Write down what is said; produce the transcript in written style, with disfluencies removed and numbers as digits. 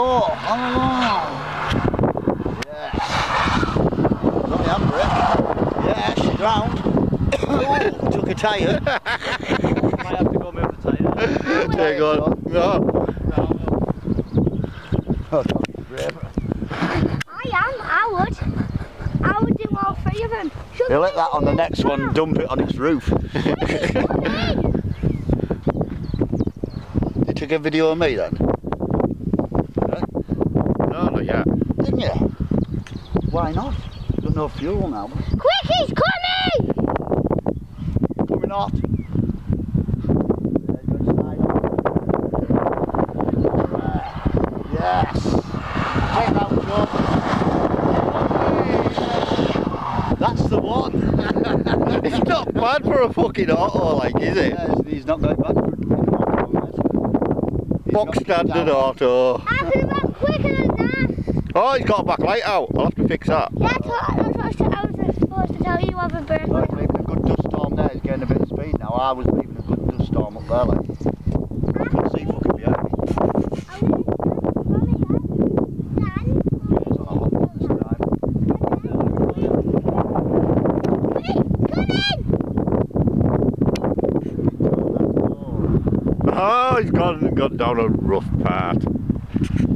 Oh, come along. Yes. Let me hammer it. Yes, she's drowned. Oh, took a tyre. Might have to go move the tyre. There you go. No. Oh, brave. I would do all three of them. He'll let that on the next one, dump it on its roof. You took a video of me then? No, not yet. Didn't you? Why not? Got no fuel now. Quick, he's coming! Coming not. Yes. Take that, Joe. That's the one. It's not bad for a fucking auto, like, is it? Yeah, he's not going back. Box standard auto. I could have run quicker than that. Oh, he's got a backlight out. I'll have to fix that. Yeah, that's what I was supposed to tell you of a bird. Well, leaving a good dust storm there, he's getting a bit of speed now. I was leaving a good dust storm up there, like. I couldn't see fucking behind me. Oh, he's gone down a rough part.